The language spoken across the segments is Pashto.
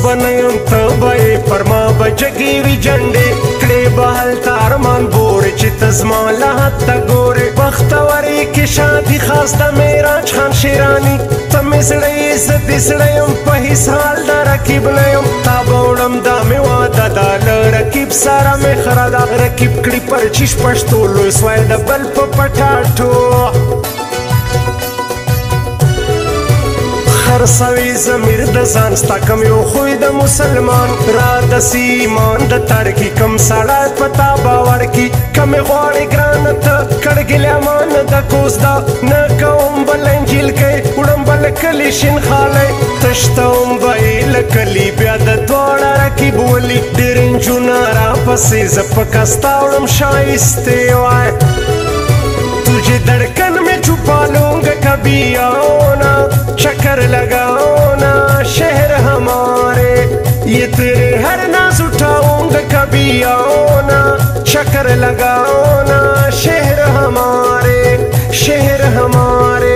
بنیم تبای پرما بجگی وی جنڈے کڑے بحل تارمان بوری چی تزمان لحت تا گوری بختوری کی شادی خاص دا میراج خان شیرانی تمی زڑی زدی زڑیم پہیس حال دا رکیب نیم تابوڑم دا میوادا دا لرکیب سارا می خرادا رکیب کڑی پر چیش پشتو لوی سوائی دا بل پا پٹاٹو خرسوی زمیر د ځان ستا کم یو خوی د مسلمان را د سیمان د ترکی کم سړی پتا باور کی کم غواړي ګرانه ته کړګلې امان د کوز دا نه کوم بل انجیل کې وړم بل کلی شین خالی تشتوم بایل کلی بیا د دواړه رکیب ولی ډېر نجونه را پسې زه په کستا وړم شایستې وای تجھے دھڑکن میں چھپا لوں گا کبھی آؤ نا چکر لگاؤ نا شہر ہمارے یہ تیرے ہر ناز اٹھاؤں گا کبھی آؤ نا چکر لگاؤ نا شہر ہمارے شہر ہمارے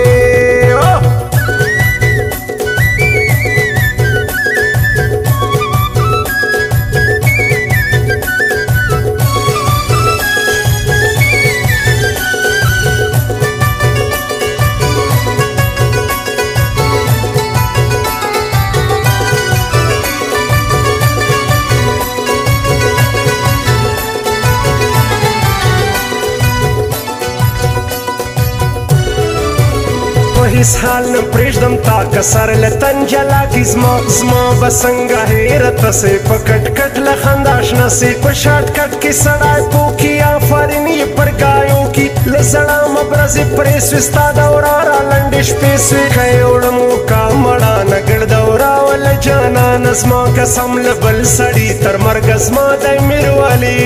هیڅ حال نه پرېږدم تا که سر له تن جلا کي زما به څنګه هېره تسې په کټ کټ له خندا شنه سې په شاټ کټ کې سړی پوکي آفرین یې پر ګایو کې له زړه مبرزې پرې سوې ستا دوره را لنډې شپې سوې که یې وړم وکا مړانه ګړ دوره وله جانانه زما قسم له بل سړي تر مرګه زما دی میروالي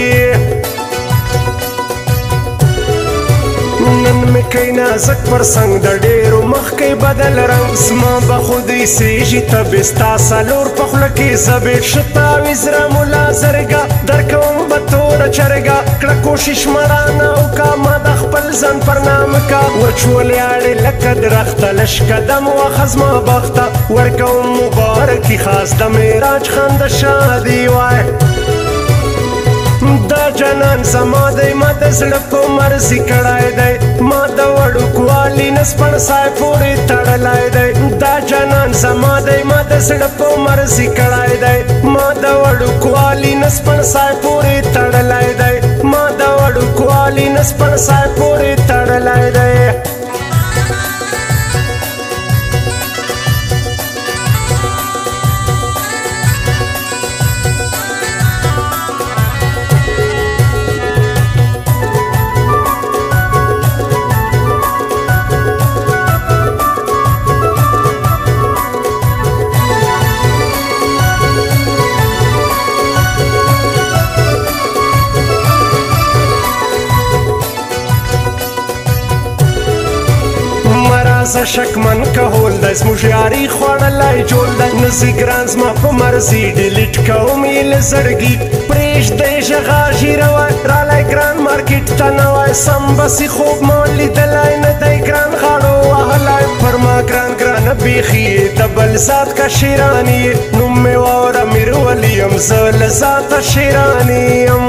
نن می کئی نازک پر سنگ در ډیرو مخ کئی بدل رنگ زما به خودی سیجی تبستا سالور پخلکی زبیت شتاوی زرا ملا زرگا در کوم بطور چرگا کڑا کوشش مرانا اوکا ما دا خپل زن پر نام کا وچولی آڑی لکد رختا لشکدم و خزما بختا ورکوم مبارکی خاص دا میراج خاند شادی وای دا جنان زما دی ما د زړه په مرضي کړی دی ما د وړوکوالي نسپړ سای پورې تړلی دی دا جنان زما دی ما د زړه په مرضي کړی دی ما د وړوکوالي نسپړ سای پورې تړلی دی ما د وړوکوالي نسپړ سای پورې تړلی دی زه شکمن که هول دی زموږ یاري خوړلی جول دی نزي ګران زما په مرضي ډیلیټ کوم یې له زړګي پرېږدی ژغا ژیره وای رالی ګران مارکېټ ته نه وای سم بسي خوب ما لیدلی نه دی ګران غاړو وهلی پر ما ګران ګرانه بیخي د بل ذات که شیراني نوم مې واوره میرولی یم زه له ذاته شیراني یم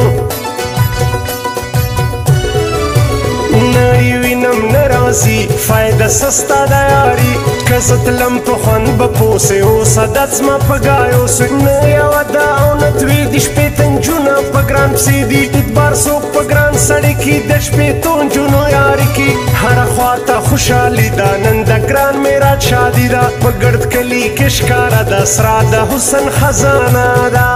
نړۍ وینم نه راځي فایده سستا د یاري که زه تلم په خوند به پوسې اوس عادت زما په ګایو سوی نه یوه دا او نه دوې دي شپېته نجونه په ګران پسې دي اعتبار څوک په ګران سړي کې د شپېتو نجونو یاري کې هره خواته خوشحالي ده نن د ګران میراج شادي ده په ګرد کلي کې ښکاره ده سرا د حسن خزانه ده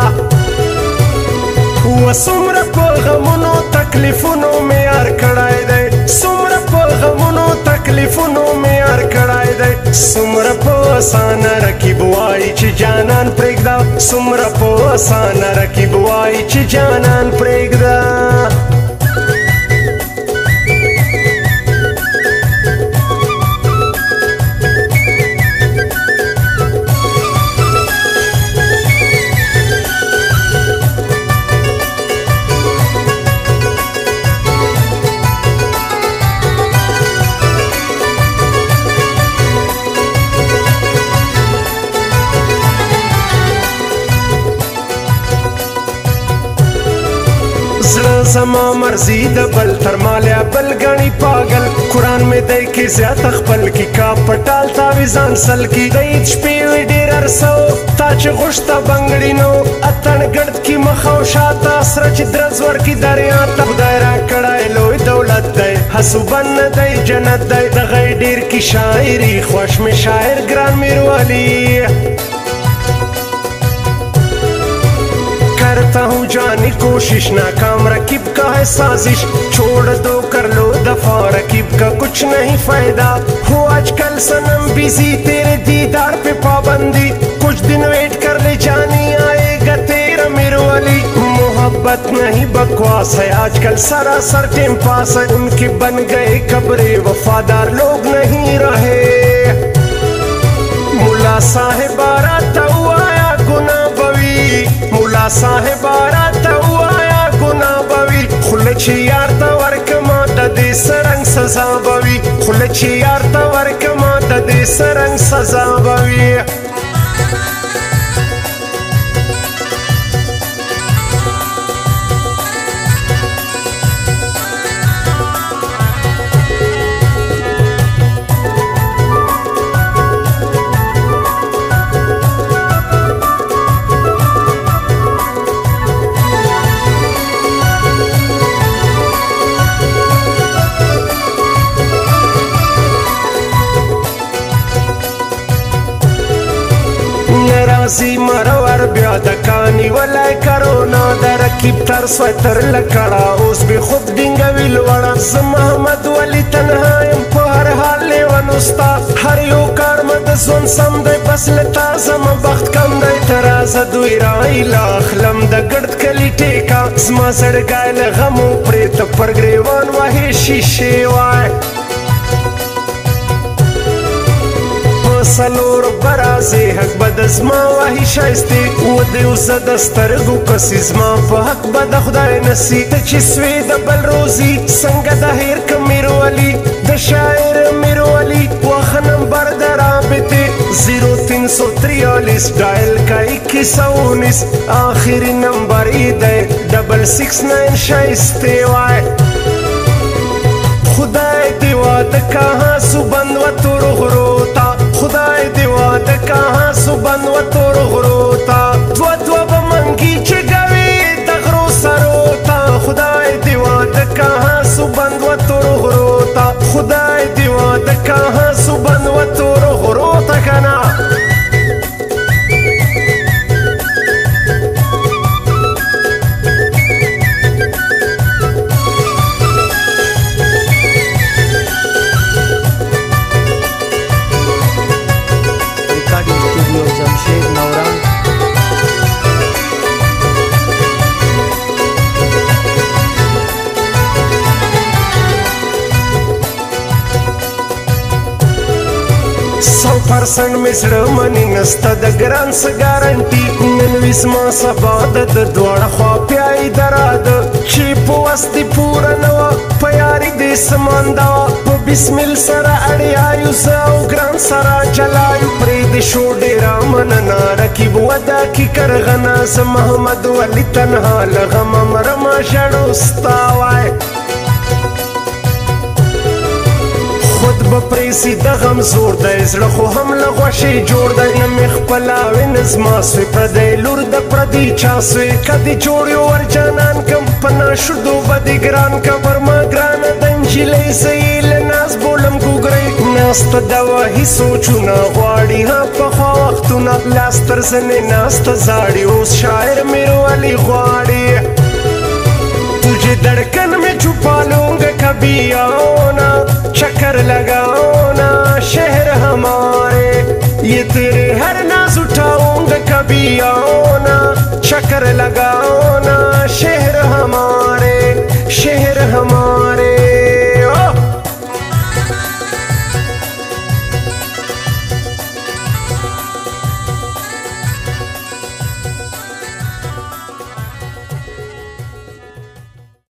وڅومره په غمونو تکلیفونو مې یار کړی دی څومره په غمونو تکلیفونو مې یار کړی دی څومره په اسانه رقیب وایي چې جانان پرېږده څومره په اسانه رقیب وایي چې جانان پرېږده زړه زما مرضی د بل تر مالیا بل غنی پاگل قرآن میں دای کی زیات خپل کی کا پټال تاویزان سل کی د شپې وی ډیر ارسو تا چې غشتا بنگړی نو اتن ګړد کی مخاو شاته سره چې درز ور کی دریا ته خدای را کړای لوی دولت دی حسوبن دی جنت دی د غی ډیر کی شاعری خوش می شاعر ګران میروالی करता हूँ जानी कोशिश नाकाम रकीब का है साजिश छोड़ दो कर लो दफा रकीब का कुछ नहीं फायदा हो आजकल सनम बिजी तेरे दीदार पे पाबंदी कुछ दिन वेट कर ले जानी आएगा तेरा मेरे वाली मोहब्बत नहीं बकवास है आजकल सरासर टाइम पास है उनके बन गए कब्रे वफादार लोग नहीं रहे मुला साहेब आता आया गुना बवी मुला साहेब आता आया गुना बवी खुलची यार ता वर्कमा दे सरंग सजा बवी खुलची यार ता वर्कमा दे सरंग सजा बवी ناراضی مرور بیا د کانی ولای کرونا د رکیب تر سوتر لکړه اوس به خود ډینګوي لوړه زه محمد ولی تنها یم په هر حال لیونستا هر یو کار مې د ژوند سم دی بس له تا زما بخت کم دی ته رازه دوی رایله اخلم د ګړد کلي ټیکه زما زړګی له غمو پرېته پر ګریوان وهې شیشې وای سلور برازي حق بد زما وحي شایسته و دې اوس د سترګو کسي زما په حق بد خدای نصیب ته چې سوي د بل روزي څنګه د هیر کمیروالی د شاعر میروالی واخ نمبر د رابطه 0343 ډایل کا 2119 آخری نمبر ای ده 669 شایسته وای خدای دی وعده کہاں سبند و تور غروتا خدای دی وعده کہاں سبند و تور غروتا دو بمنگی چگوی دغرو سروتا خدای دی وعده کہاں سبند و تور غروتا خدای دی وعده کہاں سبند و تور غروتا کنا پرسن مصر منی نستا د ګران څه ګارانټي نن وسما سبا د دواړه خوا پیای دراد چې په وستي پورا نو په یاري دې سماندا په بسمل سره اړیایو ساو ګران سره چلایو پرې د شو ډیرا مننا رکیب ودا کی کرغنا ز محمد ولی تنها لغم مرما شړو ستاوای خود بپریسی د غم زور دی زړه خو هم له غوښې جوړ دی نه مې خپلاوې نه زما سوی پردی لور د پردي چا سوی کدې جوړ یو ورجانان کم په ناشدو به دې ګران کم پر ما ګرانه د نجلۍ زه یې له ناز بولم ګوګرۍ ناسته د وحي سوچونه غواړي ها پخوا وختونه لاس تر زنې ناسته زاړي اوس شاعر میروالی غواړي तुझे धड़कन में छुपा लूंगा कभी आओ ना चक्कर लगाओ ना शहर हमारे ये तेरे हर नाज उठाऊंगा कभी आओ ना चक्कर लगाओ ना शहर हमारे